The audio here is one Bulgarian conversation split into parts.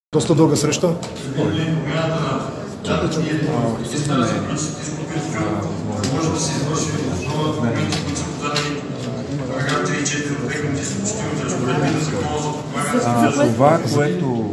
Доста дълга среща. Това, което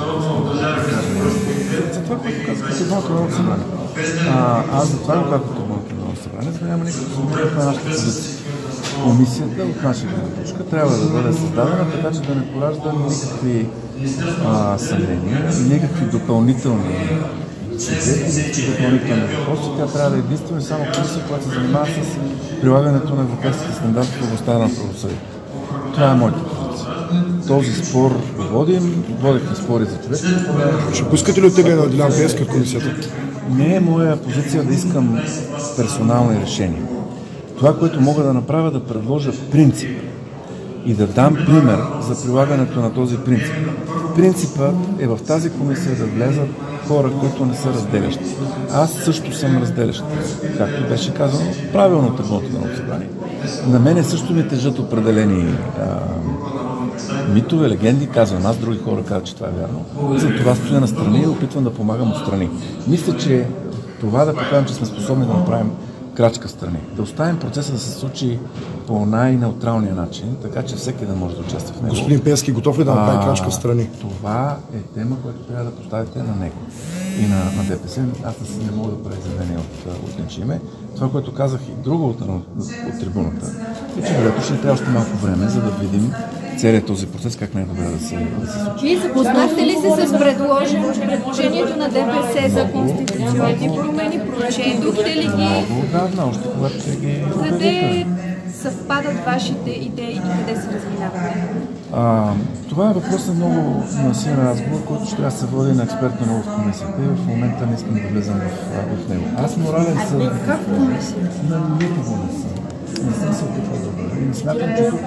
казах, е едното Народно събрание. Аз затова го казах като Народно събрание, за да няма никакво съмнение на нашата позиция. Комисията от наша гледна точка трябва да бъде създадена, така че да не поражда никакви съмнения, никакви допълнителни допълнителни въпроси. Тя трябва да е единствено и само комисия, която се занимава с прилагането на европейските стандарти в областта на правосъдието. Това е моята позиция. Този спор водихме спори за човешките права. Ще поискате ли от тебе на Делян Пеевски от комисията? Не е моя позиция да искам персонални решения. Това, което мога да направя, да предложа принцип и да дам пример за прилагането на този принцип. Принципът е в тази комисия да влезат хора, които не са разделящи. Аз също съм разделящ, както беше казано правилно от трибуната на Народното събрание. На мене също ми тежат определени митове, легенди, казвам аз, други хора казват, че това е вярно. За това стоя настрани и опитвам да помагам отстрани. Мисля, че това да покажем, че сме способни да направим крачка в страни. Да оставим процеса да се случи по най-неутралния начин, така че всеки да може да участва в него. Господин Пеевски, готов ли да направи крачка в страни? Това е тема, която трябва да поставите на него и на ДПС. Аз не мога да правя изявление от нечие име. Това, което казах и друго от трибуната, е, че вероятно ще трябва още малко време, за да видим целият този процес, как най-добре да се случи. Вие запознахте ли се с предложението на ДПС за конституционни промени? Прочетохте ли ги? Много отдавна, още когато те ги Къде съвпадат вашите идеи и къде се разминавате? Това е въпрос на много насилен разговор, който ще трябва да се води на експертно ниво в комисията и в момента не искам да влезам в него. Аз морален съм... Как в комисията? Никого не съм. Не съм се опитвал да бъда. И не смятам, че тук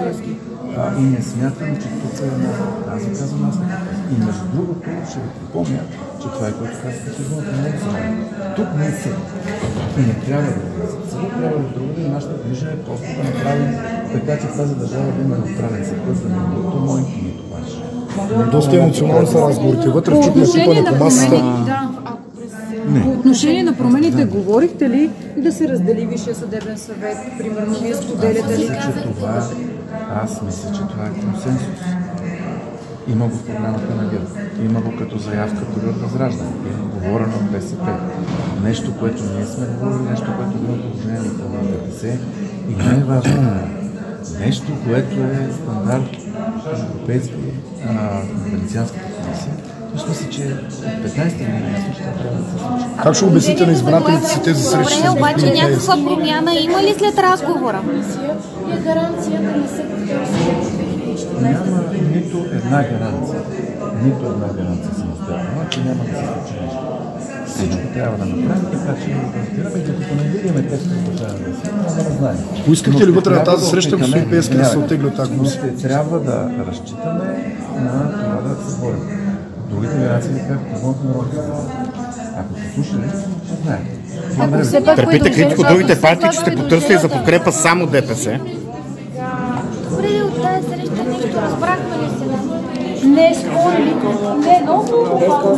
аз ви казвам аз. И между другото ще ви припомня, че това е което казах като трибуната на Народното събрание. Тук не е съд. И не трябва да бъде съд. Съдът трябва да друга и нашата грижа е просто да направим така, че в тази държава да има неутрален съд, който да не е нито мой, нито ваш. Доста емоционални са разговорите. Вътре в чук на сипане по масата. По отношение на промените, говорихте ли да се раздели Висшия съдебен съвет? Примерно, вие споделяте ли? Аз мисля, че това е консенсус. Има го в програмата на ГЕРБ. Има го като заявка дори от Възраждане. Има говорено от БСП. Нещо, което ние сме говорили, нещо, което било положението на ДПС. И най-важно нещо, което е стандарт на европейски, на Венецианската комисия. Аз мисля, че от 15-та година ясно ще трябва да се случи. Как ще обясните на избирателите си тези срещи с Добре, обаче господин Пеевски? някаква промяна има ли след разговора? Е гаранция да не се повтори следващото. Няма нито една гаранция. Нито една гаранция самостоятелна, че няма да се случи нещо. Всичко трябва да направим, така че да гарантираме, и докато не видим текста на държавния съд, няма да знаем. Поискахте ли вътре на тази среща господин Пеевски да се оттегли от тази комисия? Ще трябва да разчитаме на това да се борим. Другите гаранции, както трибуната на Народното събрание. Ако се слушали, ще знаете. Търпите критика от другите партии, че сте потърсили за подкрепа само ДПС? Добре, от тази среща нещо разбрахме ли се? Не е спорили. Не, много